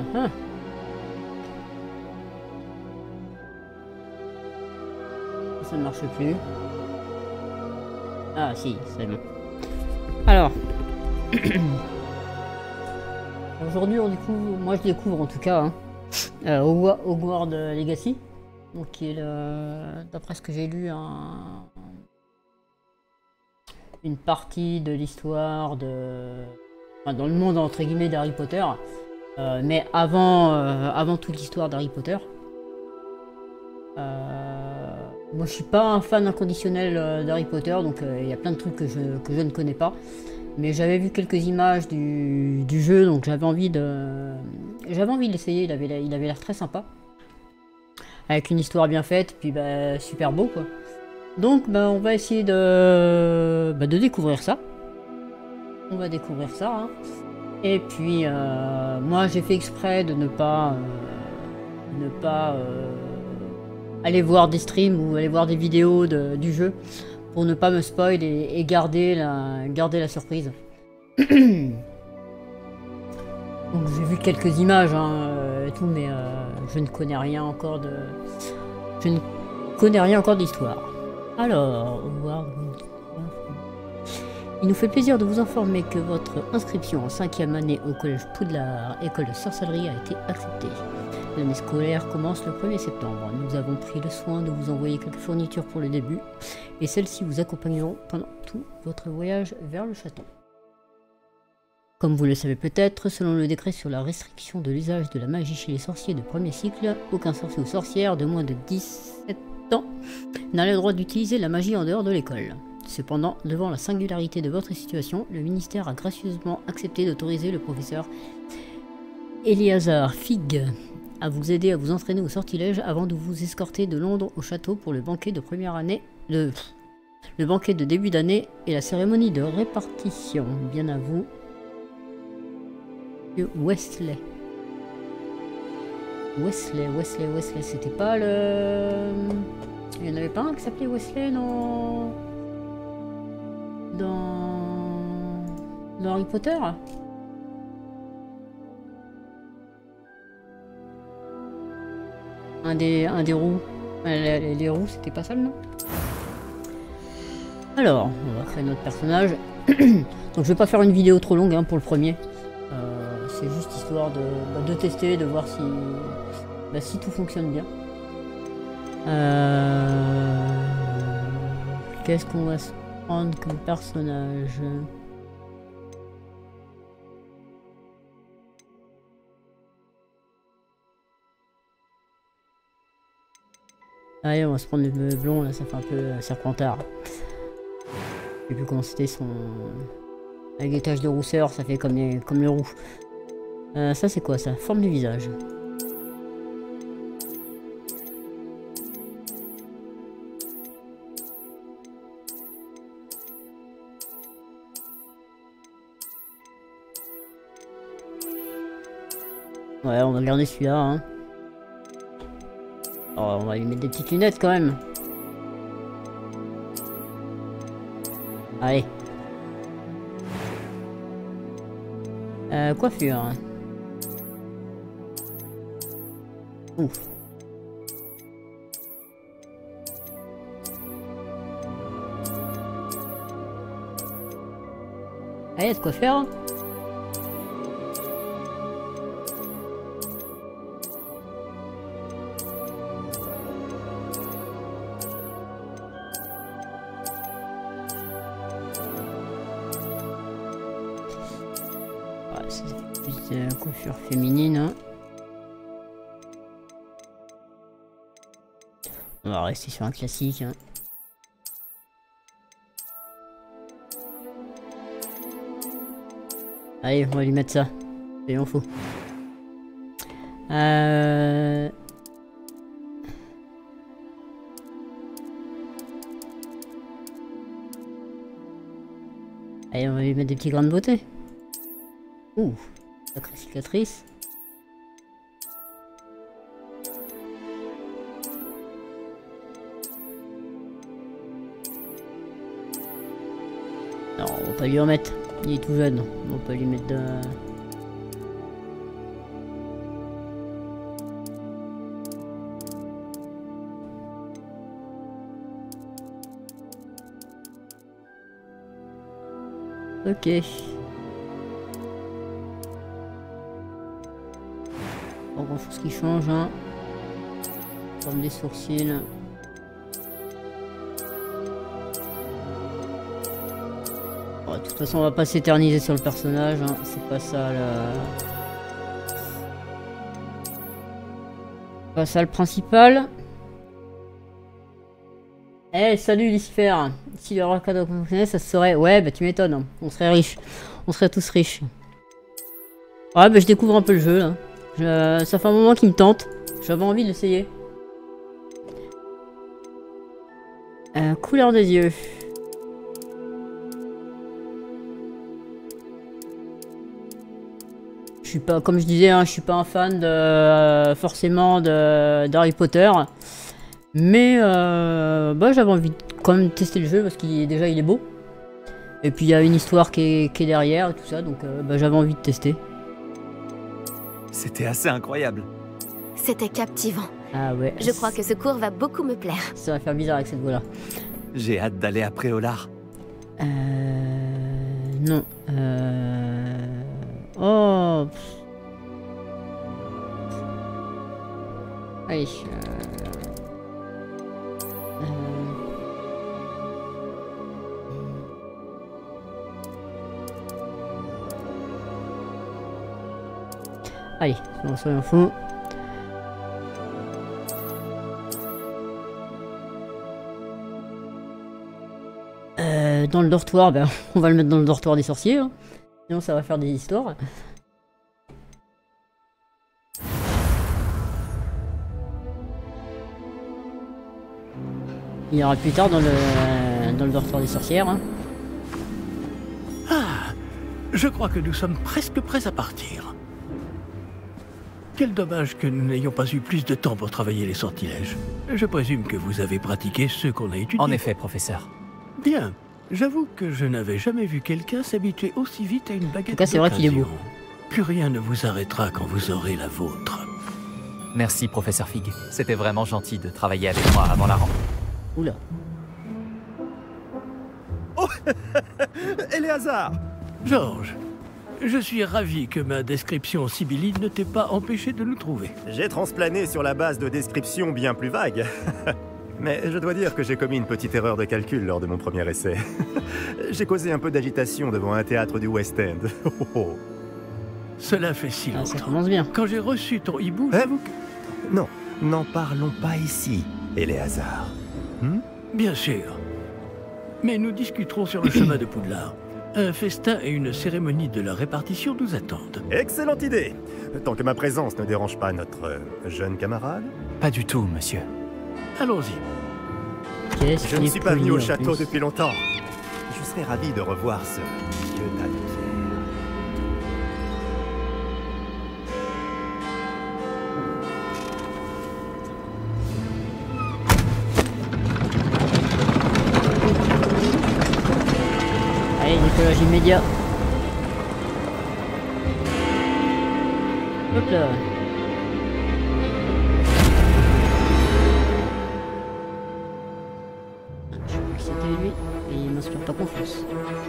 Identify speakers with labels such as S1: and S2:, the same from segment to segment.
S1: Ça ne marche plus. Ah si, c'est bon. Alors, aujourd'hui, moi je découvre en tout cas Hogwarts Legacy, donc qui est d'après ce que j'ai lu, une partie de l'histoire enfin, dans le monde entre guillemets d'Harry Potter, mais avant toute l'histoire d'Harry Potter. Moi je suis pas un fan inconditionnel d'Harry Potter, donc il y a plein de trucs que je ne connais pas. Mais j'avais vu quelques images du jeu, donc j'avais envie de l'essayer. Il avait l'air très sympa, avec une histoire bien faite, puis bah, super beau quoi. Donc bah, on va essayer de découvrir ça. On va découvrir ça. Hein. Et puis moi j'ai fait exprès de ne pas aller voir des streams ou aller voir des vidéos du jeu, pour ne pas me spoil et garder la surprise. Donc j'ai vu quelques images et tout, mais je ne connais rien encore de l'histoire. Alors, il nous fait plaisir de vous informer que votre inscription en 5e année au collège Poudlard, école de sorcellerie, a été acceptée. L'année scolaire commence le 1er septembre. Nous avons pris le soin de vous envoyer quelques fournitures pour le début, et celles-ci vous accompagneront pendant tout votre voyage vers le château. Comme vous le savez peut-être, selon le décret sur la restriction de l'usage de la magie chez les sorciers de premier cycle, aucun sorcier ou sorcière de moins de 17 ans n'a le droit d'utiliser la magie en dehors de l'école. Cependant, devant la singularité de votre situation, le ministère a gracieusement accepté d'autoriser le professeur Eleazar Fig à vous aider à vous entraîner au sortilège avant de vous escorter de Londres au château pour le banquet de première année, le banquet de début d'année et la cérémonie de répartition. Bien à vous, Wesley. Wesley, c'était pas le... Il y en avait pas un qui s'appelait Wesley dans Harry Potter? Un des roues. Les roues, c'était pas ça le nom? Alors, on va créer notre personnage. Donc je vais pas faire une vidéo trop longue hein, pour le premier. C'est juste histoire de tester, de voir si tout fonctionne bien. Qu'est-ce qu'on va se prendre comme personnage? Allez, on va se prendre le blond, là, ça fait un peu serpentard. Je sais plus comment c'était son... Avec des taches de rousseur, ça fait comme le roux. Ça c'est quoi ça? Forme du visage. Ouais, on va garder celui-là. Hein. Oh, on va lui mettre des petites lunettes quand même. Allez. Coiffure. Hein. Ouf. Allez, de quoi faire. Hein. Coiffure féminine. Hein. On va rester sur un classique. Hein. Allez, on va lui mettre ça. Et on faut. Allez, on va lui mettre des petits grains de beauté. Ouh. Sacrée cicatrice. Non, on va pas lui remettre. Il est tout jeune. On va pas lui mettre de... Ok. Pas grand chose qui change, hein. Forme des sourcils. Bon, de toute façon, on va pas s'éterniser sur le personnage, hein. C'est pas ça pas ça le principal. Eh, salut Lucifer. Si le raccord fonctionnait, ça serait... Ouais, bah tu m'étonnes, hein. On serait riches. On serait tous riches. Ouais, bah je découvre un peu le jeu, là. Ça fait un moment qu'il me tente. J'avais envie de l'essayer. Couleur des yeux. Je suis pas, comme je disais, hein, je suis pas un fan de forcément d'Harry Potter. Mais bah, j'avais envie de quand même tester le jeu parce qu'il déjà il est beau. Et puis il y a une histoire qui est derrière et tout ça, donc bah, j'avais envie de tester.
S2: C'était assez incroyable.
S3: C'était captivant.
S1: Ah ouais.
S3: Je crois que ce cours va beaucoup me plaire.
S1: Ça va faire bizarre avec cette voix-là.
S2: J'ai hâte d'aller à Préolard.
S1: Non. Oh. Allez. Allez, soyons fous. Dans le dortoir, ben, on va le mettre dans le dortoir des sorciers. Hein. Sinon, ça va faire des histoires. Il y aura plus tard dans le dortoir des sorcières. Hein.
S4: Ah, je crois que nous sommes presque prêts à partir. Quel dommage que nous n'ayons pas eu plus de temps pour travailler les sortilèges. Je présume que vous avez pratiqué ceux qu'on a étudiés.
S2: En effet, professeur.
S4: Bien. J'avoue que je n'avais jamais vu quelqu'un s'habituer aussi vite à une baguette.
S1: En tout cas, c'est vrai qu'il est beau.
S4: Plus rien ne vous arrêtera quand vous aurez la vôtre.
S2: Merci, professeur Fig. C'était vraiment gentil de travailler avec moi avant la rentrée.
S1: Oula.
S5: Oh Éléazar!
S4: Georges, je suis ravi que ma description sibylline ne t'ait pas empêché de nous trouver.
S5: J'ai transplané sur la base de descriptions bien plus vagues. Mais je dois dire que j'ai commis une petite erreur de calcul lors de mon premier essai. J'ai causé un peu d'agitation devant un théâtre du West End.
S4: Cela fait si longtemps.
S1: Ça commence bien.
S4: Quand j'ai reçu ton hibou, j'avoue que...
S5: Non, n'en parlons pas ici, Éléazar.
S4: Bien sûr. Mais nous discuterons sur le chemin de Poudlard. Un festin et une cérémonie de la répartition nous attendent.
S5: Excellente idée! Tant que ma présence ne dérange pas notre jeune camarade.
S2: Pas du tout, monsieur.
S4: Allons-y.
S5: Je ne suis pas venu au château depuis longtemps. Je serais ravi de revoir ce vieux tas de pierre.
S1: Allez, décollage immédiat. Hop là. C'était lui et il m'inspire pas confiance.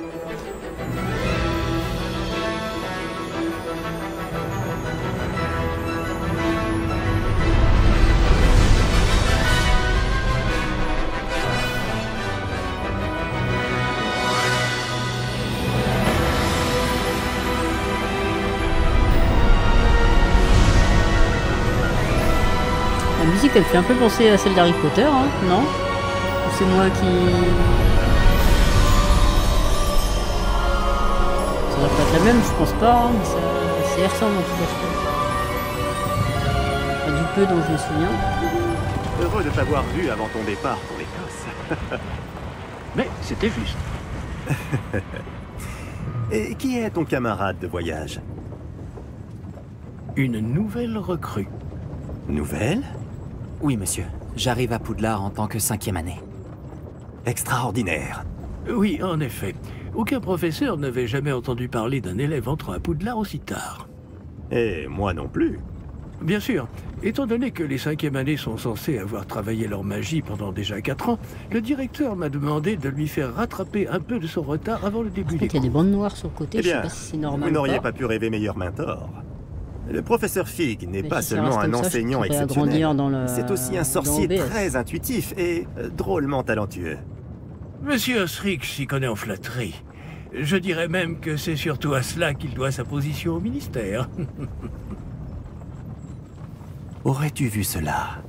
S1: La musique elle fait un peu penser à celle d'Harry Potter, hein, non? Ou c'est moi qui... Ça doit pas être la même, je pense pas, hein, mais ça y ressemble en tout cas, je trouve. Enfin, du peu dont je me souviens.
S5: Heureux de t'avoir vu avant ton départ pour l'Écosse.
S4: Mais c'était juste.
S5: Et qui est ton camarade de voyage?
S4: Une nouvelle recrue.
S5: Nouvelle?
S2: Oui, monsieur. J'arrive à Poudlard en tant que 5e année.
S5: Extraordinaire.
S4: Oui, en effet. Aucun professeur n'avait jamais entendu parler d'un élève entrant à Poudlard aussi tard.
S5: Et moi non plus.
S4: Bien sûr. Étant donné que les 5e années sont censées avoir travaillé leur magie pendant déjà 4 ans, le directeur m'a demandé de lui faire rattraper un peu de son retard avant le début des
S1: Il y a des
S4: cours.
S1: bandes noires sur le côté,
S5: Eh
S1: je sais
S5: bien,
S1: pas si c'est normal
S5: vous
S1: ou
S5: n'auriez
S1: pas.
S5: pas pu rêver meilleur mentor. Le professeur Fig n'est
S1: Mais
S5: pas
S1: si ça
S5: seulement
S1: reste
S5: un
S1: comme ça, je
S5: enseignant
S1: pourrais
S5: exceptionnel.
S1: agrandir dans le-
S5: C'est aussi un
S1: dans
S5: sorcier
S1: OBS.
S5: très intuitif et drôlement talentueux.
S4: Monsieur Osric s'y connaît en flatterie. Je dirais même que c'est surtout à cela qu'il doit sa position au ministère.
S5: Aurais-tu vu cela?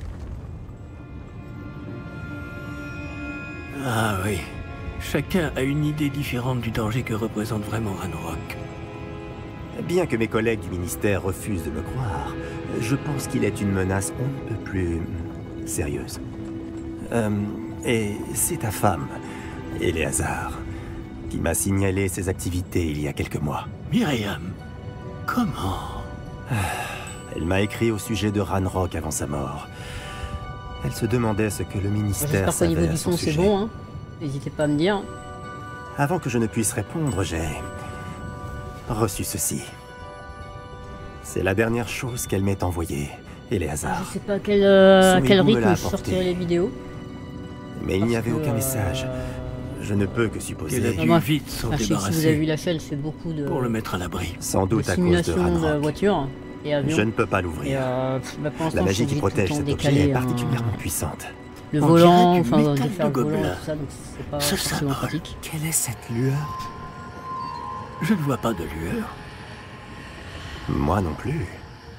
S4: Ah oui. Chacun a une idée différente du danger que représente vraiment Ranrock.
S5: Bien que mes collègues du ministère refusent de me croire, je pense qu'il est une menace un peu plus sérieuse. Et c'est ta femme, Éléazar, qui m'a signalé ses activités il y a quelques mois.
S4: Myriam, comment?
S5: Elle m'a écrit au sujet de Ranrock avant sa mort. Elle se demandait ce que le ministère
S1: J'espère qu'au
S5: savait
S1: niveau
S5: à
S1: du
S5: son
S1: son c'est
S5: sujet.
S1: bon, hein. N'hésitez pas à me dire.
S5: Avant que je ne puisse répondre, j'ai reçu ceci. C'est la dernière chose qu'elle m'ait envoyée, Éléazar.
S1: Je sais pas à quel
S5: Souvenez-vous me
S1: rythme
S5: l'a
S1: je sortirai
S5: apporté.
S1: les vidéos.
S5: Mais il n'y avait
S1: Parce que,
S5: aucun message. Je ne peux que
S4: Qu'elle a
S5: supposer,
S4: dû
S1: moi,
S4: vite s'en
S1: Ah, je sais que si vous avez vu
S4: débarrasser
S1: la chaîne, c'est beaucoup de,
S4: pour le mettre à l'abri.
S5: sans
S1: de
S5: doute à cause de
S1: simulation de
S5: Ranrock.
S1: voiture et avion.
S5: Je ne peux pas
S1: Et
S5: l'ouvrir.
S1: bah, pour l'instant,
S5: La
S1: je
S5: magie
S1: suis
S5: qui
S1: obligé
S5: protège
S1: tout le
S5: cet
S1: temps
S5: objet
S1: décaler,
S5: est particulièrement puissante.
S1: le
S4: On
S1: volant,
S4: dirait du
S1: enfin de
S4: métal
S1: faire
S4: de
S1: le volant
S4: gobelin.
S1: et tout ça, donc c'est pas
S4: Ce
S1: forcément
S4: symbole.
S1: pratique.
S2: Quelle est cette lueur?
S4: Je ne vois pas de lueur.
S5: Moi non plus.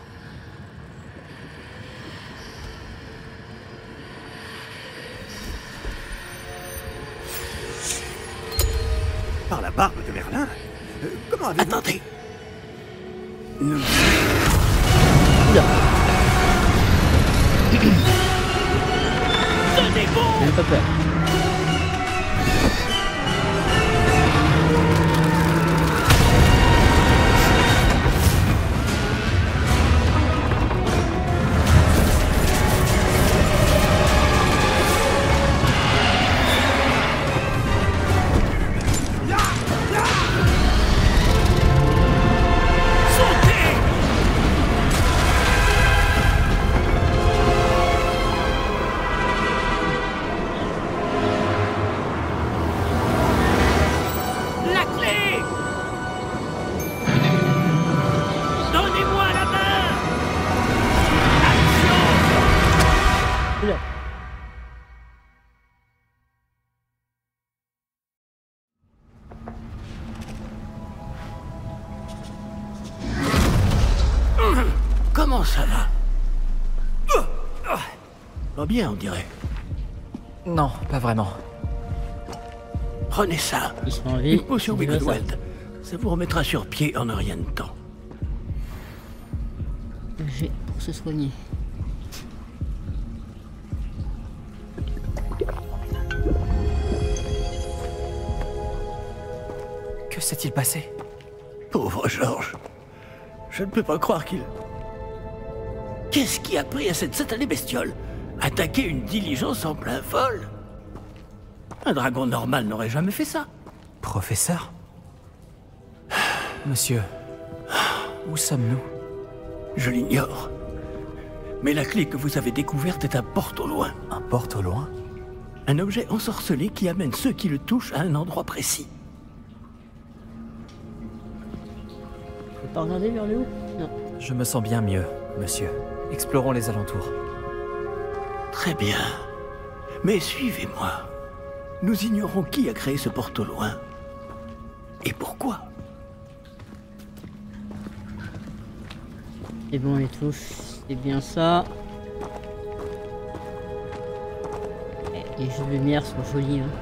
S5: Par la barbe de Merlin? Comment avez-vous...
S4: Attendez. Nous...
S1: Oula,
S4: Tenez bon!
S1: j'ai pas peur.
S4: La clé! Donnez-moi la main!
S1: Oula.
S4: Comment ça va? Pas bien, on dirait.
S2: Non, pas vraiment.
S4: Prenez ça.
S1: Ils sont en vie.
S4: Une potion
S1: c'est déjà ça.
S4: Wiggleweld. Ça vous remettra sur pied en un rien de temps.
S1: J'ai pour se soigner.
S2: Que s'est-il passé?
S4: Pauvre Georges. Je ne peux pas croire qu'il... Qu'est-ce qui a pris à cette satanée bestiole? Attaquer une diligence en plein vol? Un dragon normal n'aurait jamais fait ça.
S2: Professeur? Monsieur, où sommes-nous?
S4: Je l'ignore. Mais la clé que vous avez découverte est un porte au loin.
S2: Un porte au loin?
S4: Un objet ensorcelé qui amène ceux qui le touchent à un endroit précis.
S1: Je peux pas regarder vers le haut? Non.
S2: Je me sens bien mieux, monsieur. Explorons les alentours.
S4: Très bien. Mais suivez-moi. Nous ignorons qui a créé ce porte au loin. Et pourquoi?
S1: C'est bon, les touches, c'est bien ça. Et les jeux de lumière sont jolis, hein.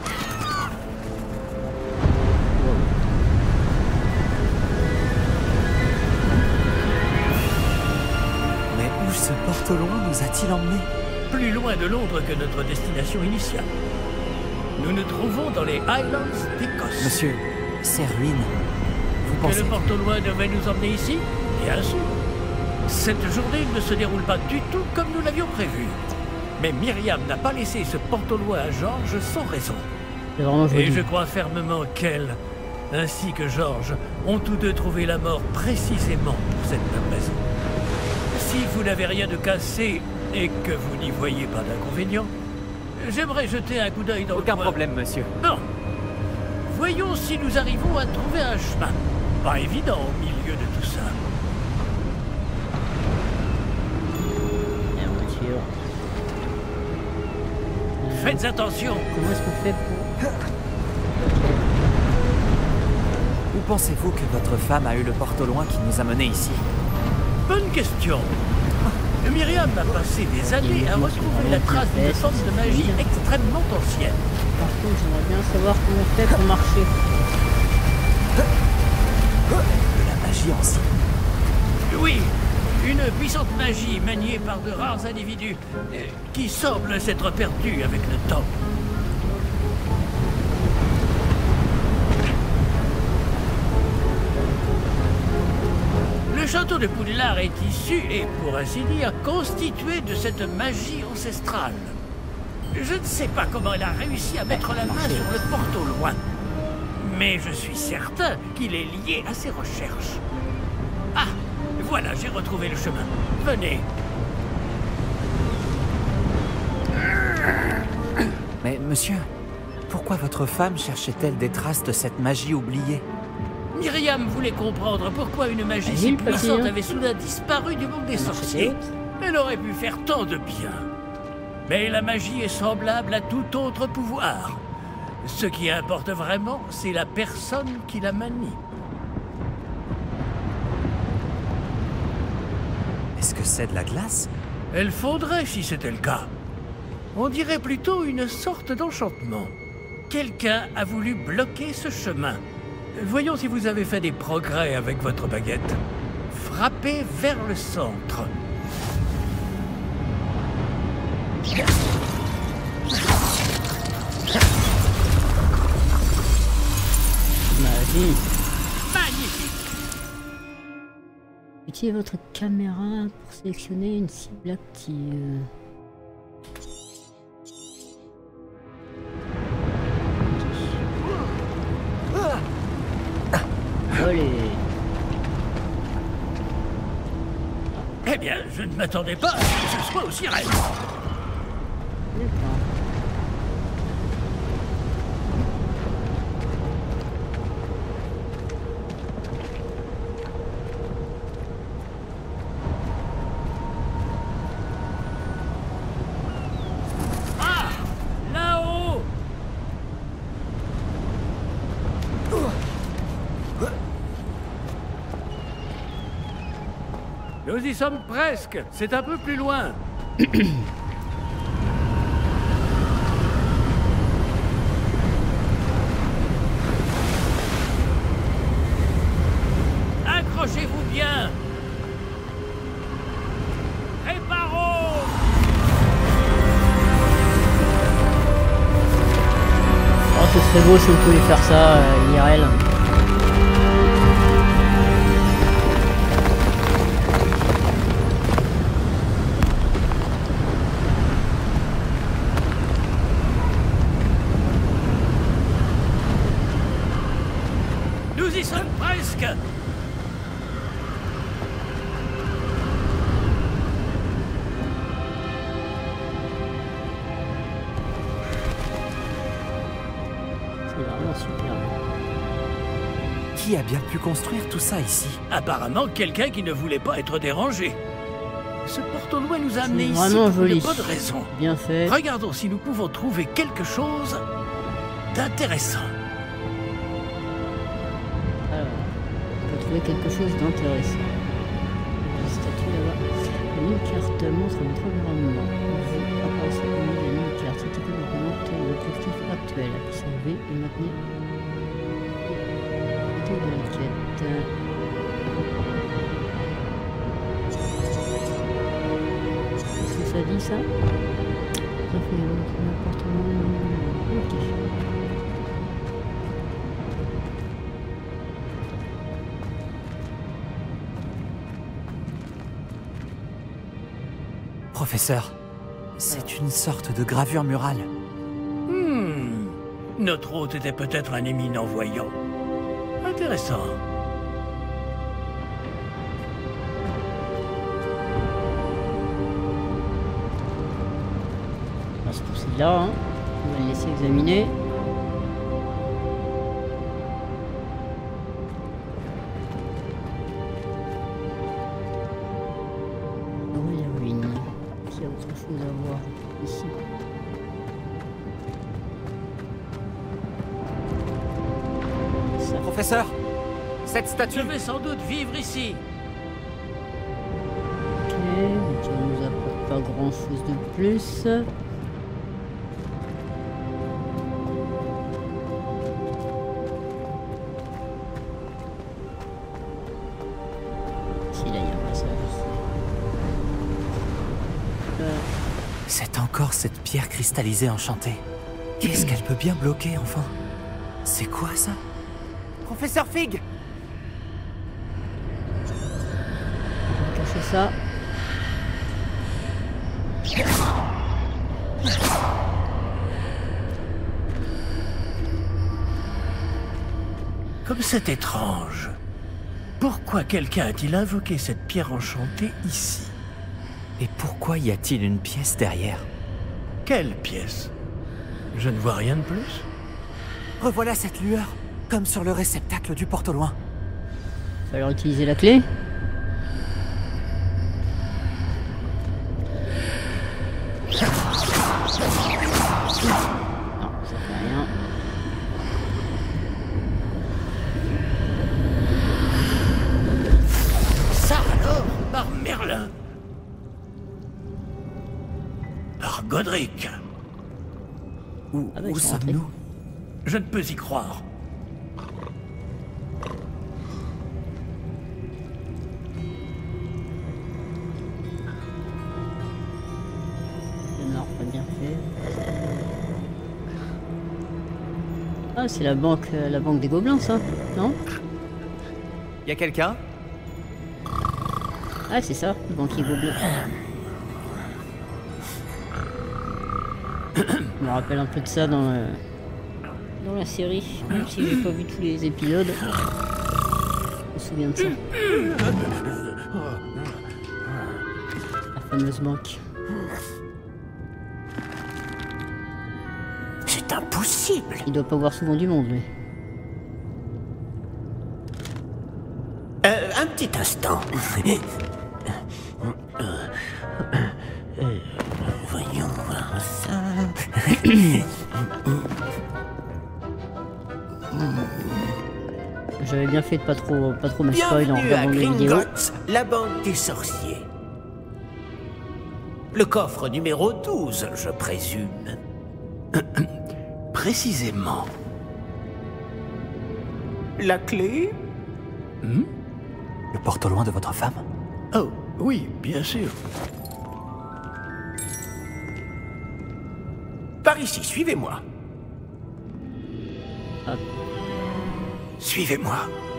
S2: Mais où ce porte au loin nous a-t-il emmenés?
S4: Plus loin de Londres que notre destination initiale. Nous nous trouvons dans les Highlands d'Écosse.
S2: Monsieur, ces ruines, vous
S4: Que
S2: pensez...
S4: le porte au loin devait nous emmener ici? Bien sûr. Cette journée ne se déroule pas du tout comme nous l'avions prévu. Mais Myriam n'a pas laissé ce porte au loin à Georges sans raison.
S1: C'est vraiment joli.
S4: Et je crois fermement qu'elle, ainsi que Georges, ont tous deux trouvé la mort précisément pour cette même raison. Si vous n'avez rien de cassé et que vous n'y voyez pas d'inconvénient, j'aimerais jeter un coup d'œil dans
S2: Aucun
S4: le coin.
S2: problème, monsieur.
S4: Bon. Voyons si nous arrivons à trouver un chemin. Pas évident au milieu de tout ça.
S1: La voiture.
S4: Faites attention.
S1: Comment est-ce qu'on fait pour...
S2: Où pensez-vous que votre femme a eu le porte au loin qui nous a menés ici?
S4: Bonne question. Myriam a passé des années à retrouver la trace d'une forme de magie extrêmement ancienne.
S1: Par contre, j'aimerais bien savoir comment on fait pour marcher.
S2: De la magie ancienne.
S4: Oui, une puissante magie maniée par de rares individus qui semble s'être perdue avec le temps. Le château de Poudlard est issu et, pour ainsi dire, constitué de cette magie ancestrale. Je ne sais pas comment elle a réussi à mettre la main sur le porte au loin, mais je suis certain qu'il est lié à ses recherches. Ah, voilà, j'ai retrouvé le chemin. Venez.
S2: Mais monsieur, pourquoi votre femme cherchait-elle des traces de cette magie oubliée?
S4: Myriam voulait comprendre pourquoi une magie si
S1: Vas-y, le
S4: puissante
S1: papillon.
S4: avait soudain disparu du monde des sorciers. Elle aurait pu faire tant de bien. Mais la magie est semblable à tout autre pouvoir. Ce qui importe vraiment, c'est la personne qui la manie.
S2: Est-ce que c'est de la glace?
S4: Elle fondrait si c'était le cas. On dirait plutôt une sorte d'enchantement. Quelqu'un a voulu bloquer ce chemin. Voyons si vous avez fait des progrès avec votre baguette. Frappez vers le centre.
S1: Magie.
S4: Magnifique.
S1: Utilisez votre caméra pour sélectionner une cible active. Allez.
S4: Eh bien, je ne m'attendais pas à ce que ce soit aussi raide.
S1: D'accord.
S4: Ah, là-haut. Nous y sommes presque. C'est un peu plus loin. Accrochez-vous bien. Réparons.
S1: Oh, ce serait beau si on pouvait faire ça, IRL.
S4: Nous y sommes presque.
S1: C'est vraiment super.
S2: Qui a bien pu construire tout ça ici?
S4: Apparemment, quelqu'un qui ne voulait pas être dérangé. Ce porte au loin nous a amenés
S1: C'est
S4: ici
S1: vraiment
S4: pour
S1: joli.
S4: une bonne raison.
S1: Bien fait.
S4: Regardons si nous pouvons trouver quelque chose d'intéressant.
S1: Alors, on peut trouver quelque chose d'intéressant. La statue là-bas. La mini-carte montre notre environnement. Vous apparaissez au milieu de la mini-carte. Cette icône représente l'objectif actuel. Observez et maintenez de la quête. Qu'est-ce que ça dit ça? Ça fait un appartement. Ok.
S2: Professeur, c'est une sorte de gravure murale.
S4: Notre hôte était peut-être un éminent voyant. Intéressant.
S1: passe tout celui-là. Hein. On va le laisser examiner. Oh, les ruines. S'il y a autre chose à voir ici.
S2: Professeur, cette statue...
S4: Je vais sans doute vivre ici.
S1: Ok, donc ça nous apporte pas grand chose de plus. Si là il y a un passage ici.
S2: C'est encore cette pierre cristallisée enchantée. Qu'est-ce qu'elle peut bien bloquer, enfin? C'est quoi, ça? Professeur Fig!
S1: On va cacher ça.
S4: Comme c'est étrange. Pourquoi quelqu'un a-t-il invoqué cette pierre enchantée ici?
S2: Et pourquoi y a-t-il une pièce derrière?
S4: Quelle pièce? Je ne vois rien de plus.
S2: Revoilà cette lueur, comme sur le réceptacle du porte au loin.
S1: Il va falloir utiliser la clé. Non, ça fait rien.
S4: Ça alors, par Merlin. Par Godric.
S2: Où,
S1: Ah bah,
S2: où
S1: ils sont rentrés.
S2: sommes-nous?
S4: Je ne peux y croire.
S1: Non, pas bien fait. Ah, c'est la banque des gobelins, ça, non?
S2: Y a quelqu'un?
S1: Ah, c'est ça, le banquier gobelin. Je me rappelle un peu de ça dans la série, même si j'ai pas vu tous les épisodes. Je me souviens de ça. La fameuse banque.
S4: C'est impossible.
S1: Il doit pas voir souvent du monde, lui.
S4: Un petit instant. Voyons voir ça.
S1: J'avais bien fait de pas trop me spoil en
S4: Bienvenue à
S1: regardant les vidéos.
S4: Gringotts, la banque des sorciers. Le coffre numéro 12, je présume. Précisément. La clé?
S2: Le porte au loin de votre femme?
S4: Oh, oui, bien sûr. Par ici, suivez-moi.
S1: Ah.
S4: Suivez-moi.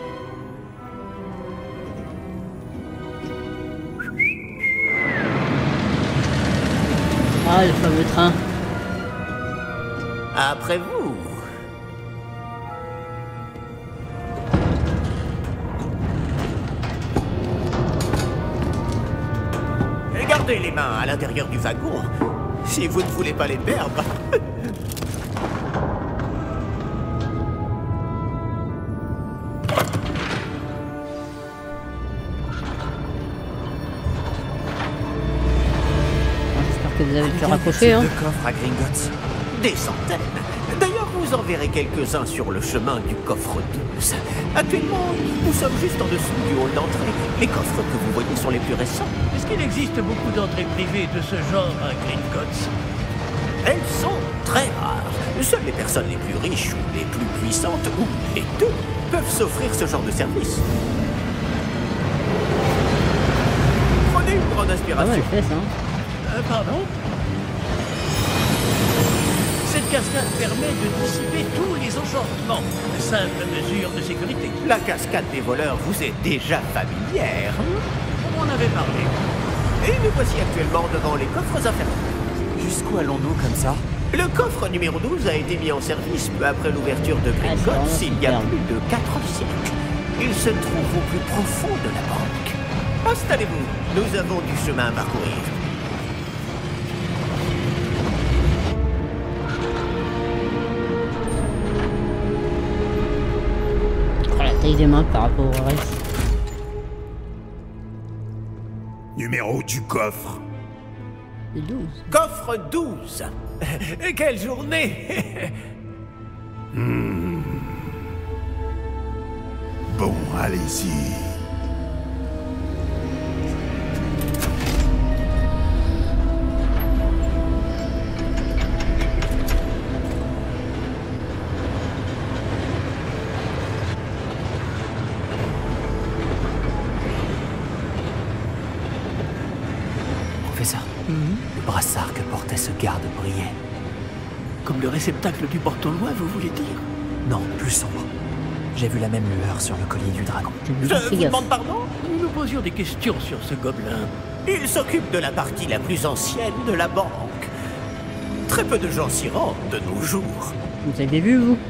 S1: Ah, le fameux train.
S4: Après vous. Et gardez les mains à l'intérieur du wagon, si vous ne voulez pas les perdre.
S1: J'espère que vous avez pu raccrocher, hein.
S2: De coffres à Gringotts.
S4: Des centaines. D'ailleurs, vous en verrez quelques-uns sur le chemin du coffre 12. Actuellement, nous sommes juste en dessous du hall d'entrée. Les coffres que vous voyez sont les plus récents. Est-ce qu'il existe beaucoup d'entrées privées de ce genre à Gringotts? Elles sont très rares. Seules les personnes les plus riches ou les plus puissantes, ou les deux, peuvent s'offrir ce genre de service. Prenez une grande
S1: Ah ouais,
S4: inspiration.
S1: elle fait ça, hein.
S4: Pardon? Cette cascade permet de dissiper tous les enchantements. Simple mesure de sécurité. La cascade des voleurs vous est déjà familière. On en avait parlé. Et nous voici actuellement devant les coffres infernaux.
S2: Jusqu'où allons-nous comme ça?
S4: Le coffre numéro 12 a été mis en service peu après l'ouverture de
S1: c'est
S4: Gringotts
S1: vraiment
S4: il y a
S1: superbe.
S4: plus de 4 siècles. Il se trouve au plus profond de la banque. Installez-vous, nous avons du chemin à parcourir.
S1: deuxième par rapport au reste.
S6: Numéro du coffre.
S1: C'est 12.
S4: Coffre 12. Quelle journée.
S6: Bon, allez-y.
S2: Professeur, le brassard que portait ce garde brillait.
S4: Comme le réceptacle du porte-au-loin, vous voulez dire?
S2: Non, plus sombre. J'ai vu la même lueur sur le collier du dragon.
S4: Je vous demande pardon? Nous nous posions des questions sur ce gobelin.
S7: Il s'occupe de la partie la plus ancienne de la banque. Très peu de gens s'y rendent de nos jours.
S1: Vous avez vu, vous?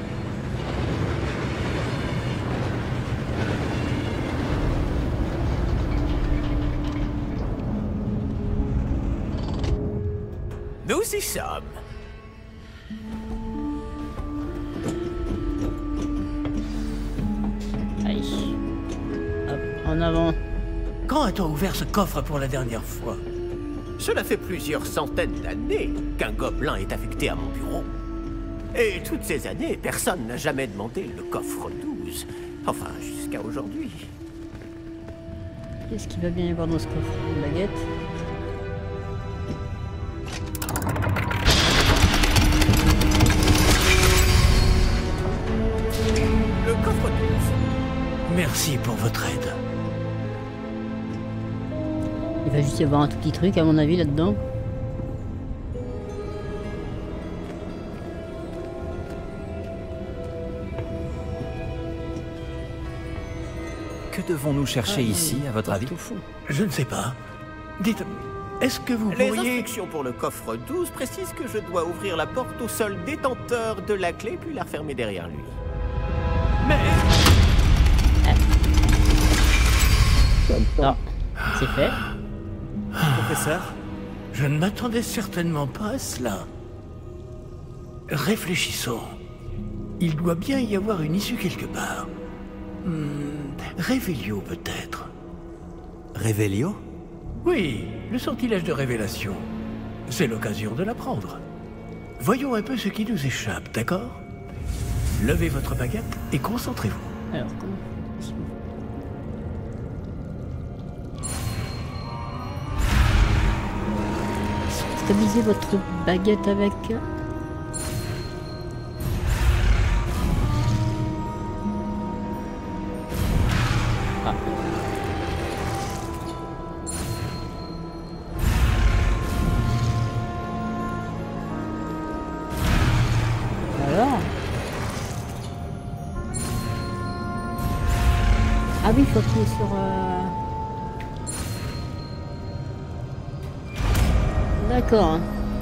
S7: Nous y sommes.
S1: Allez. Hop, en avant.
S4: Quand a-t-on ouvert ce coffre pour la dernière fois?
S7: Cela fait plusieurs centaines d'années qu'un gobelin est affecté à mon bureau. Et toutes ces années, personne n'a jamais demandé le coffre 12. Enfin, jusqu'à aujourd'hui.
S1: Qu'est-ce qu'il va bien y avoir dans ce coffre? Une baguette.
S7: Le coffre 12.
S4: Merci pour votre aide.
S1: Il va juste y avoir un tout petit truc, à mon avis, là-dedans.
S2: Que devons-nous chercher ici, à votre avis?
S4: Je ne sais pas. Dites, est-ce que vous
S7: Les
S4: pourriez...
S7: instructions pour le coffre 12 précisent que je dois ouvrir la porte au seul détenteur de la clé puis la refermer derrière lui.
S4: Mais...
S1: Non, c'est fait.
S2: Professeur?
S4: Je ne m'attendais certainement pas à cela. Réfléchissons. Il doit bien y avoir une issue quelque part. Révélio peut-être.
S2: Révélio?
S4: Oui, le sortilège de révélation. C'est l'occasion de l'apprendre. Voyons un peu ce qui nous échappe, d'accord? Levez votre baguette et concentrez-vous.
S1: Alors, comment... Stabilisez votre baguette avec... Ah. Alors? Ah oui, il faut appuyer sur... D'accord.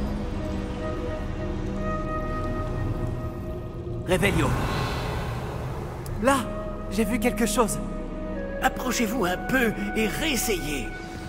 S2: Révélio. Là, j'ai vu quelque chose.
S4: Approchez-vous un peu et réessayez.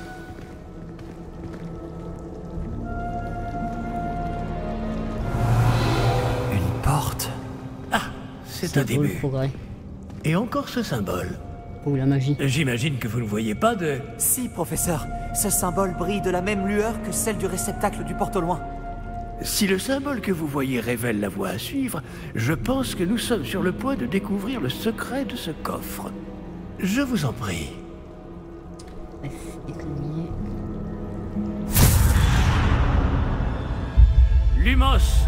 S2: Une porte.
S4: Ah, c'est un
S1: pour le
S4: début.
S1: progrès.
S4: Et encore ce symbole.
S1: Ou la magie.
S4: J'imagine que vous ne voyez pas de...
S2: Si, professeur. Ce symbole brille de la même lueur que celle du réceptacle du porte-au-loin.
S4: Si le symbole que vous voyez révèle la voie à suivre, je pense que nous sommes sur le point de découvrir le secret de ce coffre. Je vous en prie.
S1: Bref, économiser.
S4: Lumos!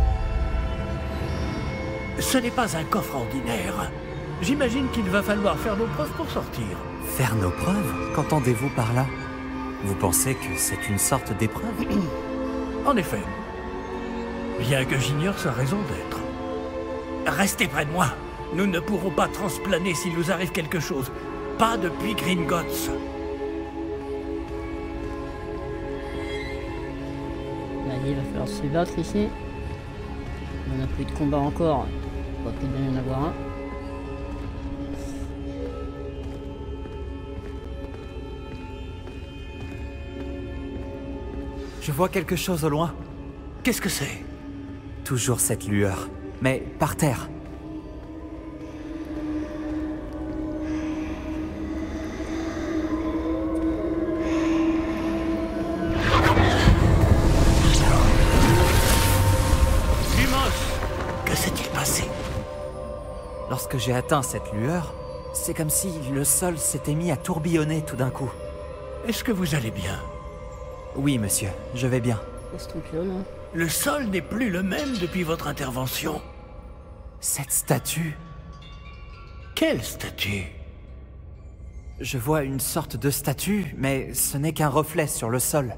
S4: Ce n'est pas un coffre ordinaire. J'imagine qu'il va falloir faire nos preuves pour sortir.
S2: Faire nos preuves? Qu'entendez-vous par là? Vous pensez que c'est une sorte d'épreuve?
S4: En effet. Bien que j'ignore sa raison d'être. Restez près de moi. Nous ne pourrons pas transplaner s'il nous arrive quelque chose. Pas depuis Gringotts.
S1: Allez, il va falloir se battre ici. On n'a plus de combat encore. On va peut-être bien y en avoir un.
S2: Je vois quelque chose au loin.
S4: Qu'est-ce que c'est?
S2: Toujours cette lueur, mais par terre. que j'ai atteint cette lueur, c'est comme si le sol s'était mis à tourbillonner tout d'un coup.
S4: Est-ce que vous allez bien?
S2: Oui, monsieur, je vais bien.
S1: Ce truc-là, là.
S4: Le sol n'est plus le même depuis votre intervention.
S2: Cette statue,
S4: Quelle statue?
S2: je vois une sorte de statue, mais ce n'est qu'un reflet sur le sol.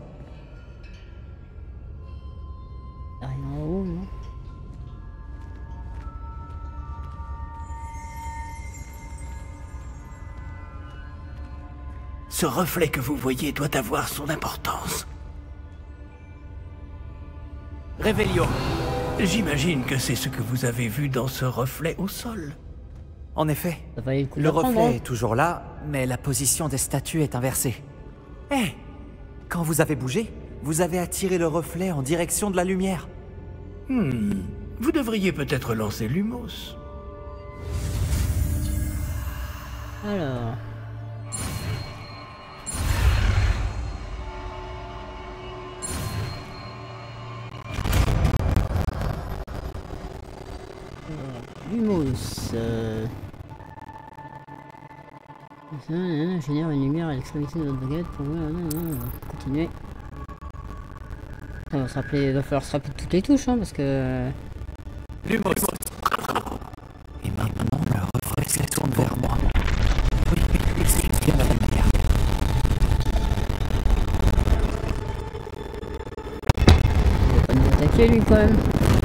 S1: Rien en haut, non?
S4: Ce reflet que vous voyez doit avoir son importance.
S2: Réveillon.
S4: J'imagine que c'est ce que vous avez vu dans ce reflet au sol.
S2: En effet,
S1: Ça valait le coup de
S2: le
S1: l'apprendre,
S2: reflet
S1: hein.
S2: est toujours là, mais la position des statues est inversée. Hé! Quand vous avez bougé, vous avez attiré le reflet en direction de la lumière.
S4: Vous devriez peut-être lancer Lumos.
S1: Alors... Lumos. Génère une lumière à l'extrémité de votre baguette pour continuer. Il va falloir se rappeler de toutes les touches, hein, parce que...
S2: Lumos. Et maintenant, le reflet se tourne vers moi. Oui, c'est bien la lumière.
S1: Il va pas nous attaquer, lui, quand même.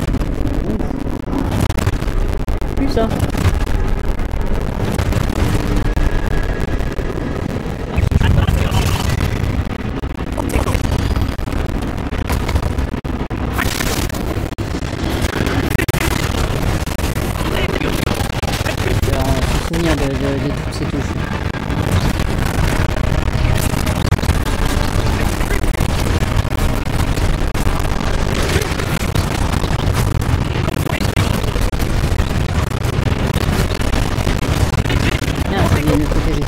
S1: Plus ça. De toutes ces touches. Ah, ça vient de protéger.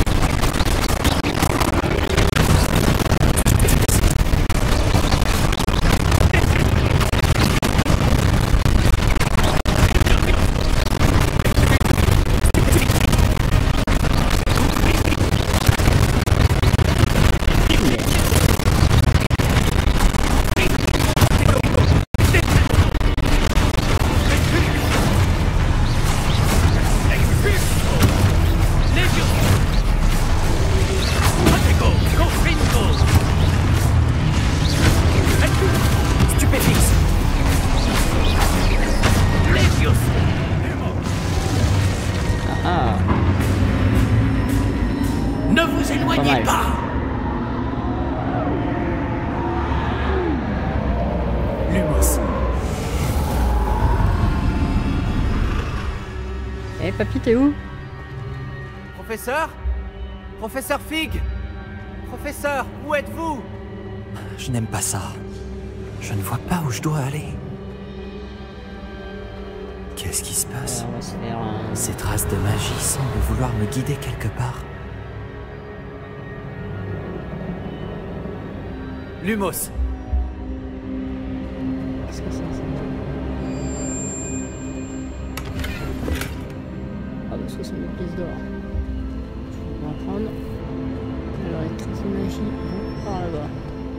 S4: Ne vous éloignez pas!
S2: Lumos.
S1: Eh, papy, t'es où?
S2: Professeur? Professeur Fig? Professeur, où êtes-vous? Je n'aime pas ça. Je ne vois pas où je dois aller. Qu'est-ce qui se passe?
S1: On va se faire un...
S2: Ces traces de magie semblent vouloir me guider quelque part. Lumos.
S1: Qu'est-ce que c'est, ça? Ah bah 60 000 pièces d'or. Je vais en prendre. Alors les traces de magie vont par là-bas.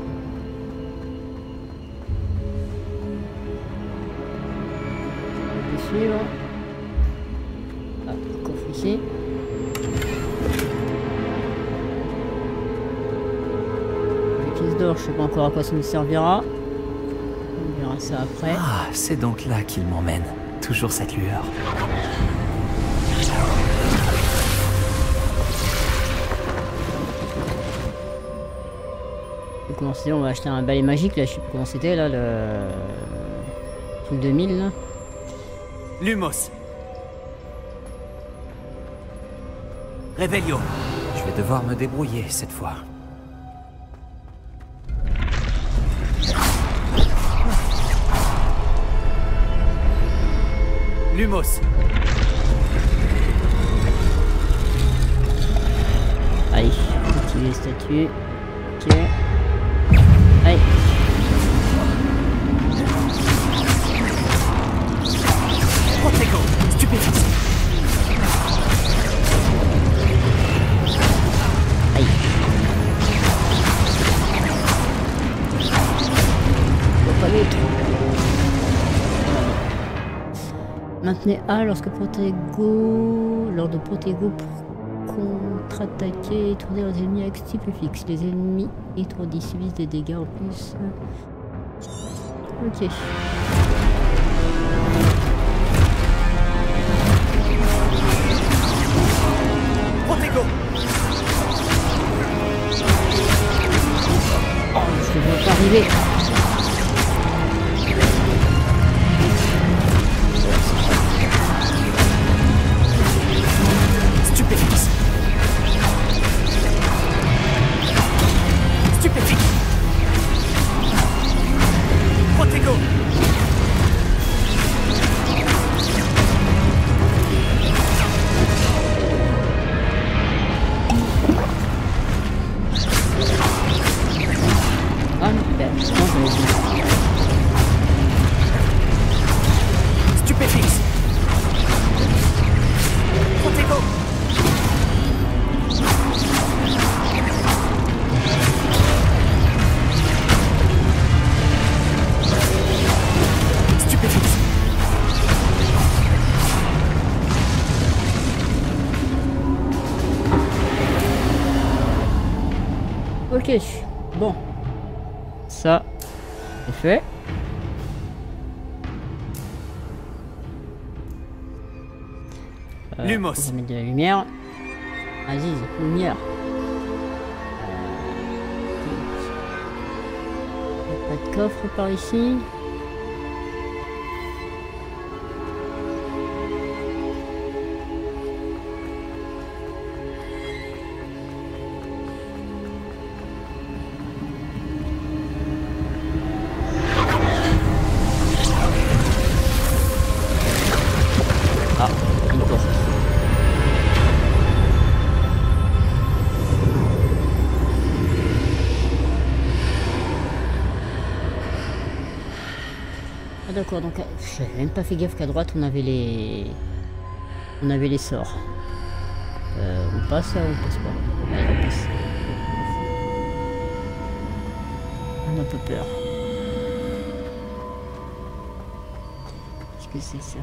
S1: Je vais suivre. Ah, le coffre ici. Les pièces d'or, je sais pas encore à quoi ça nous servira. On verra ça après.
S2: Ah, c'est donc là qu'il m'emmène. Toujours cette lueur.
S1: Commencer, on va acheter un balai magique là, je sais plus comment c'était là, le truc 2000 là.
S2: Lumos. Réveillon. Je vais devoir me débrouiller cette fois. Lumos.
S1: Allez, activer les statues. Ok. Allez.
S2: Protego. Stupéfixe.
S1: Maintenez A lorsque Protego... lors de Protego pour contre-attaquer et tourner leurs ennemis avec style fixe. Les ennemis étourdis subissent des dégâts en plus. Ok.
S2: Protego.
S1: Oh, je ne vois pas arriver.
S2: Stupéfixe. Stupéfixe. Protego.
S1: Ah non, ben, je pense que je vais dire.
S2: Stupéfixe. Protego. Stupéfixe.
S1: Ok, bon. Ça, c'est fait.
S2: Lumos.
S1: On va mettre de la lumière. Aziz, lumière. Pas de coffre par ici. Ah, une porte. Ah d'accord, donc j'avais même pas fait gaffe qu'à droite on avait les sorts. On passe là ou on passe pas? Allez, on passe. On a un peu peur. Qu'est-ce que c'est ça?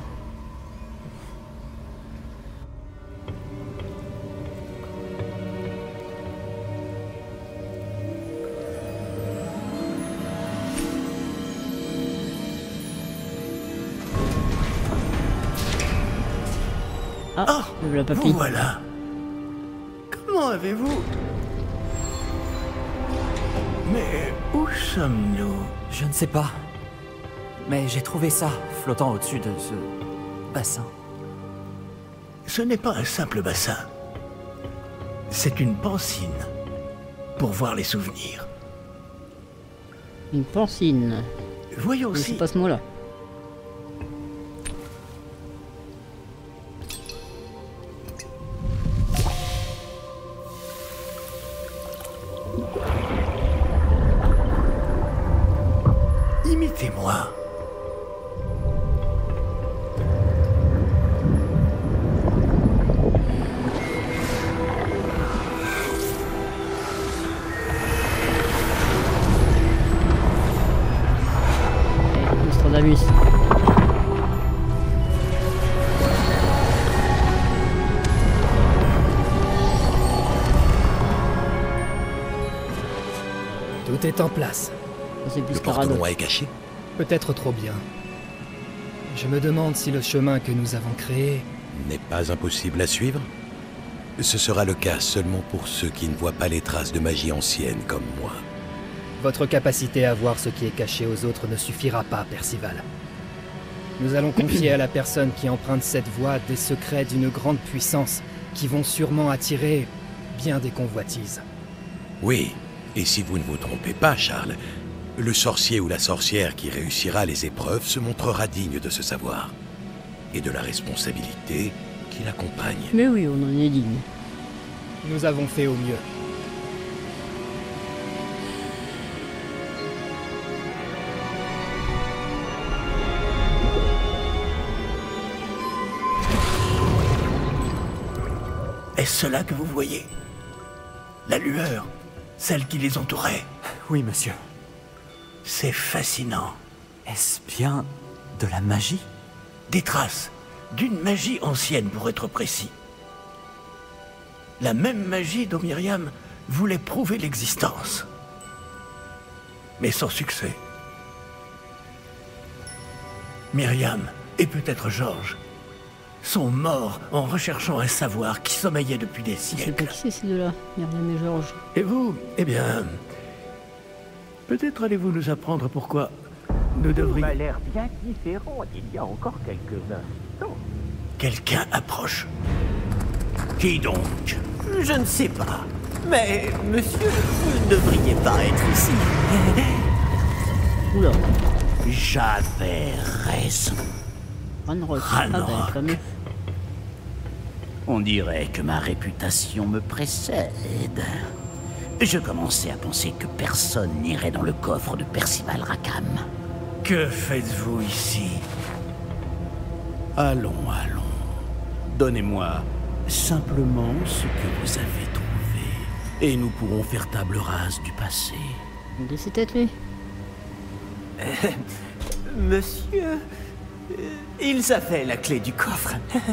S1: Ah, le papy.
S4: Vous voilà. Comment avez-vous... Mais où sommes-nous?
S2: Je ne sais pas. Mais j'ai trouvé ça, flottant au-dessus de ce bassin.
S4: Ce n'est pas un simple bassin. C'est une pancine. Pour voir les souvenirs.
S1: Une pancine.
S4: Voyons
S1: C'est
S4: si...
S1: pas ce mot-là.
S4: Imitez-moi.
S1: Nostradamus.
S8: Tout est en place.
S1: C'est plus
S6: Le
S1: Carado.
S6: porte-noix est caché?
S8: Peut-être trop bien. Je me demande si le chemin que nous avons créé...
S6: N'est pas impossible à suivre? Ce sera le cas seulement pour ceux qui ne voient pas les traces de magie ancienne comme moi.
S8: Votre capacité à voir ce qui est caché aux autres ne suffira pas, Percival. Nous allons confier à la personne qui emprunte cette voie des secrets d'une grande puissance qui vont sûrement attirer bien des convoitises.
S6: Oui, et si vous ne vous trompez pas, Charles, le sorcier ou la sorcière qui réussira les épreuves se montrera digne de ce savoir et de la responsabilité qui l'accompagne.
S1: Mais oui, on en est digne.
S8: Nous avons fait au mieux.
S4: Est-ce cela que vous voyez? La lueur, celle qui les entourait.
S2: Oui, monsieur.
S4: C'est fascinant.
S2: Est-ce bien de la magie?
S4: Des traces, d'une magie ancienne pour être précis. La même magie dont Myriam voulait prouver l'existence. Mais sans succès. Myriam, et peut-être Georges, sont morts en recherchant un savoir qui sommeillait depuis des
S1: Je sais pas
S4: siècles.
S1: qui c'est ces deux-là, Myriam et Georges.
S4: Et vous, eh bien... Peut-être allez-vous nous apprendre pourquoi nous devrions...
S7: m'a l'air bien différent d'il y a encore quelques instants.
S4: Quelqu'un approche. Qui donc?
S7: Je ne sais pas. Mais, monsieur, vous ne devriez pas être ici.
S1: Oula,
S4: J'avais raison.
S1: Ranrock.
S4: Ranrock.
S1: Ah, fameux.
S9: On dirait que ma réputation me précède. Je commençais à penser que personne n'irait dans le coffre de Percival Rackham.
S4: Que faites-vous ici?
S9: Allons. Donnez-moi simplement ce que vous avez trouvé. Et nous pourrons faire table rase du passé.
S1: De ses têtes, lui.
S7: Monsieur, ils avaient la clé du coffre.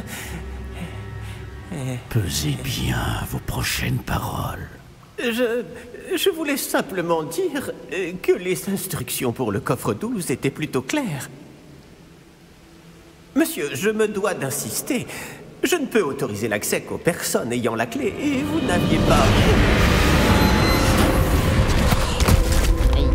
S9: Pesez bien vos prochaines paroles.
S7: Je voulais simplement dire que les instructions pour le coffre 12 étaient plutôt claires. Monsieur, je me dois d'insister. Je ne peux autoriser l'accès qu'aux personnes ayant la clé, et vous n'aviez pas...
S1: Aïe.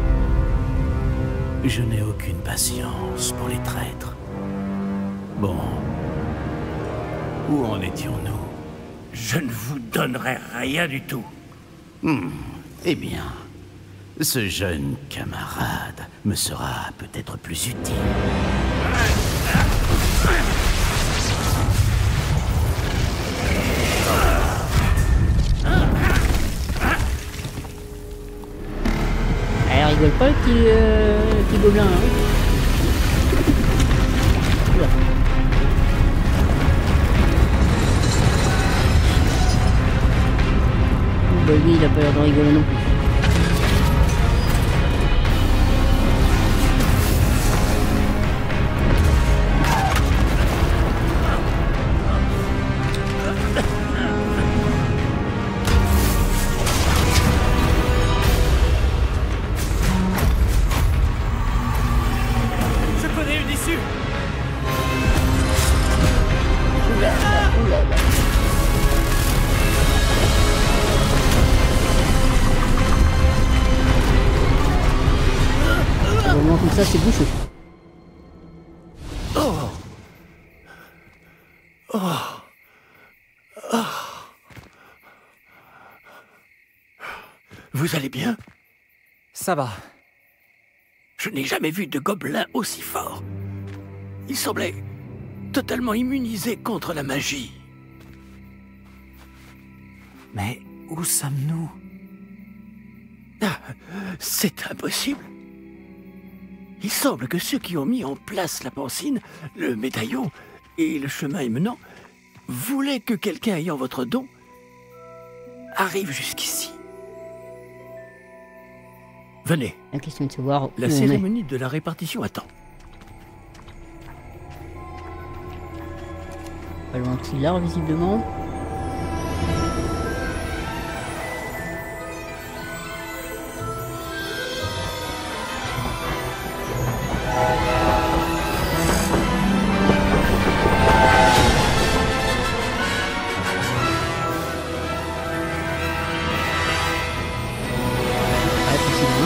S9: Je n'ai aucune patience pour les traîtres. Bon. Où en étions-nous?
S4: Je ne vous donnerai rien du tout.
S9: Eh bien, ce jeune camarade me sera peut-être plus utile.
S1: Elle rigole pas, le petit gobelin, hein. Oula. Bah lui, il a pas l'air de rigoler non plus.
S2: Je connais une issue.
S1: Au moment comme ça, c'est bouché.
S4: Vous allez bien?
S2: Ça va.
S4: Je n'ai jamais vu de gobelin aussi fort. Il semblait totalement immunisé contre la magie.
S2: Mais où sommes-nous?
S4: Ah, c'est impossible. Il semble que ceux qui ont mis en place la pancine, le médaillon et le chemin émenant voulaient que quelqu'un ayant votre don arrive jusqu'ici. Venez,
S1: La question est de savoir où
S4: la
S1: on est.
S4: cérémonie de la répartition attend.
S1: Pas loin de Tillard, visiblement. Ouais, possible, hein.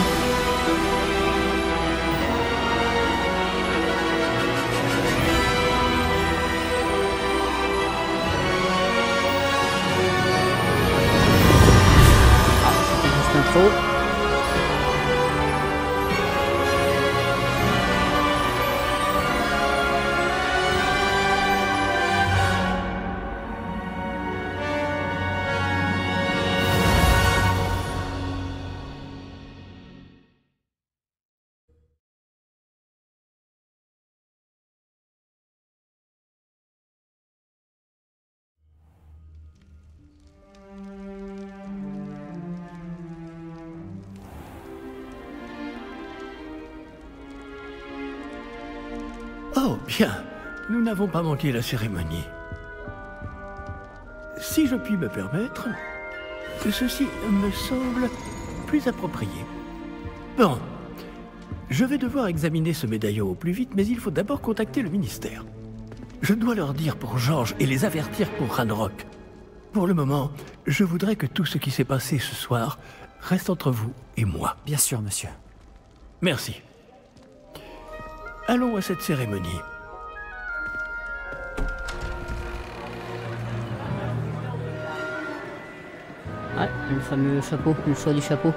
S1: C'était juste l'intro.
S4: Oh, bien. nous n'avons pas manqué la cérémonie. Si je puis me permettre, ceci me semble plus approprié. Bon, je vais devoir examiner ce médaillon au plus vite, mais il faut d'abord contacter le ministère. Je dois leur dire pour George et les avertir pour Ranrock. Pour le moment, je voudrais que tout ce qui s'est passé ce soir reste entre vous et moi.
S2: Bien sûr, monsieur.
S4: Merci. Allons à cette cérémonie.
S1: Ouais, le fameux chapeau, le choix du chapeau.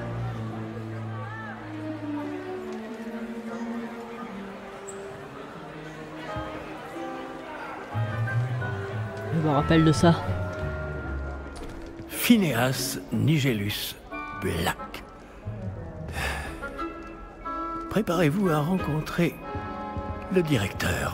S1: Je me rappelle de ça.
S4: Phineas Nigellus Black. Préparez-vous à rencontrer le directeur.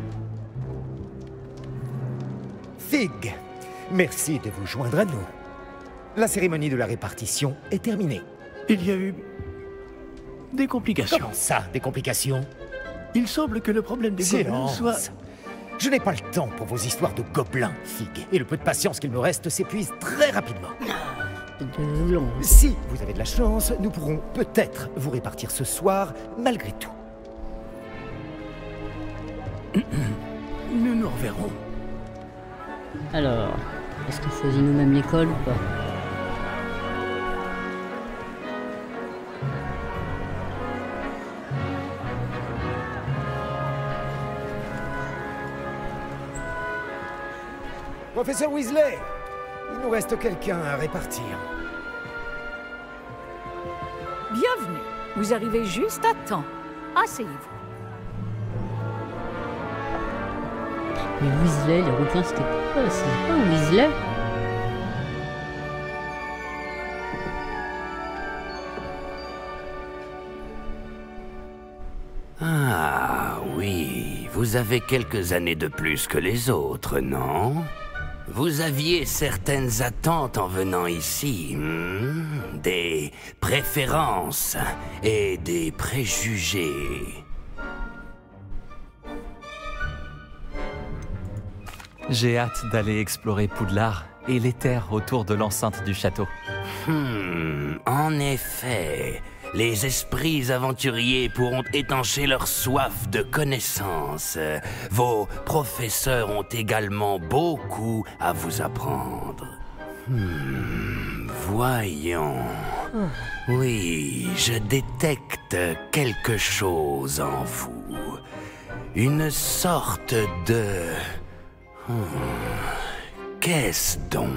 S10: Fig, merci de vous joindre à nous. La cérémonie de la répartition est terminée.
S4: Il y a eu des complications.
S10: Comment ça, des complications?
S4: Il semble que le problème des gobelins soit...
S10: Je n'ai pas le temps pour vos histoires de gobelins, Fig. Et le peu de patience qu'il me reste s'épuise très rapidement. Si vous avez de la chance, nous pourrons peut-être vous répartir ce soir, malgré tout.
S4: Nous nous reverrons.
S1: Alors, est-ce qu'on choisit nous-mêmes l'école ou pas?
S10: Professeur Weasley, il nous reste quelqu'un à répartir.
S11: Bienvenue. Vous arrivez juste à temps. Asseyez-vous.
S1: Mais Weasley, les requins, c'était quoi? C'est pas un Weasley?
S9: Ah oui, vous avez quelques années de plus que les autres, non? Vous aviez certaines attentes en venant ici, des préférences et des préjugés.
S2: J'ai hâte d'aller explorer Poudlard et les terres autour de l'enceinte du château.
S9: En effet, les esprits aventuriers pourront étancher leur soif de connaissances. Vos professeurs ont également beaucoup à vous apprendre. Voyons. Oui, je détecte quelque chose en vous. Une sorte de... Qu'est-ce donc?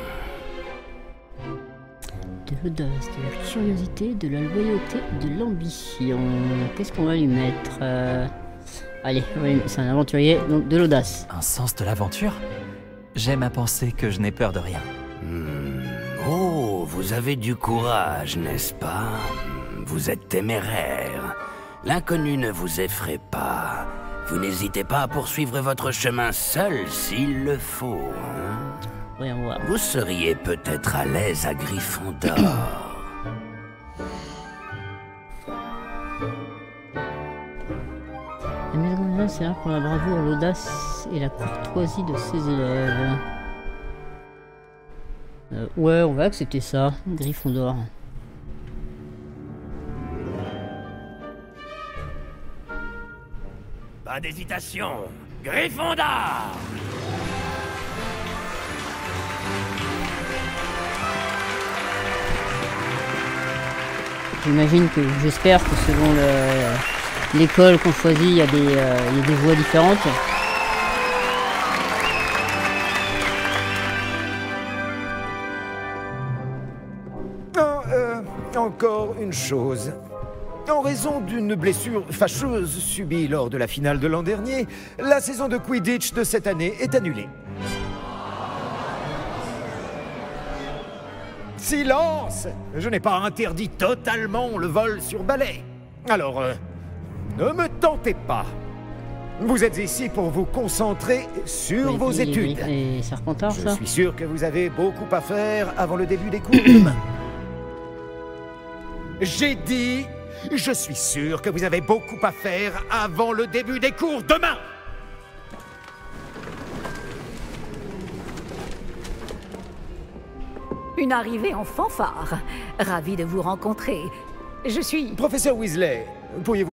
S1: De l'audace, de la curiosité, de la loyauté, de l'ambition. Qu'est-ce qu'on va lui mettre? Allez, c'est un aventurier, donc de l'audace.
S2: Un sens de l'aventure? J'aime à penser que je n'ai peur de rien.
S9: Oh, vous avez du courage, n'est-ce pas? Vous êtes téméraire. L'inconnu ne vous effraie pas. Vous n'hésitez pas à poursuivre votre chemin seul s'il le faut.
S1: Voyons voir.
S9: Vous seriez peut-être à l'aise à Gryffondor.
S1: La maison de c'est là pour la bravoure, l'audace et la courtoisie de ses élèves. Ouais, on va accepter ça, Gryffondor.
S7: Pas d'hésitation, Gryffondor!
S1: J'imagine que, j'espère que selon l'école qu'on choisit, il y a des voies différentes.
S10: Encore une chose. En raison d'une blessure fâcheuse subie lors de la finale de l'an dernier, la saison de Quidditch de cette année est annulée. Silence! Je n'ai pas interdit totalement le vol sur balai. Alors, ne me tentez pas. Vous êtes ici pour vous concentrer sur vos études.
S1: Et Serpentard, ça?
S10: Je suis sûr que vous avez beaucoup à faire avant le début des cours demain. J'ai dit... Je suis sûr que vous avez beaucoup à faire avant le début des cours demain.
S11: Une arrivée en fanfare. Ravi de vous rencontrer. Je suis...
S10: Professeur Weasley, pourriez-vous...